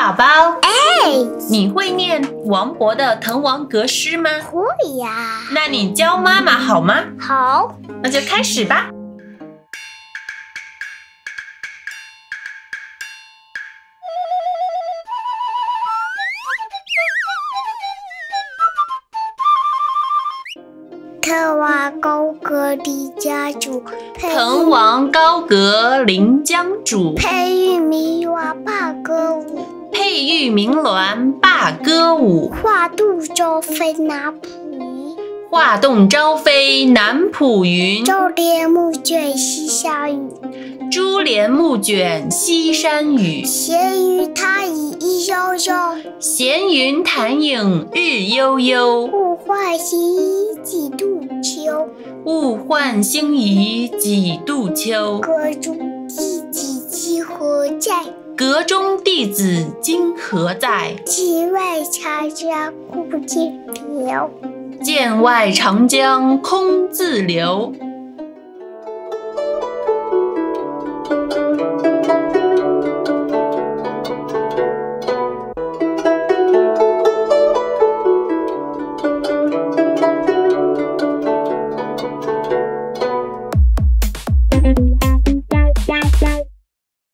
宝宝，你会念王勃的《滕王阁诗》吗？ 会呀。 那你教妈妈好吗？ 好， 那就开始吧。 滕王高阁临江渚， 滕王高阁临江渚， 佩玉鸣鸾罢歌舞。 佩玉鸣鸾罢歌舞， 画栋朝飞南浦云。 画栋朝飞南浦云。 珠帘暮卷西山雨， 珠帘暮卷西山雨。 闲云潭影日悠悠， 闲云潭影日悠悠。 物换星移几度秋， 物换星移几度秋。 阁中弟子今何在？ 阁中弟子今何在？ 境外长江空自流。 涧外长江空自流。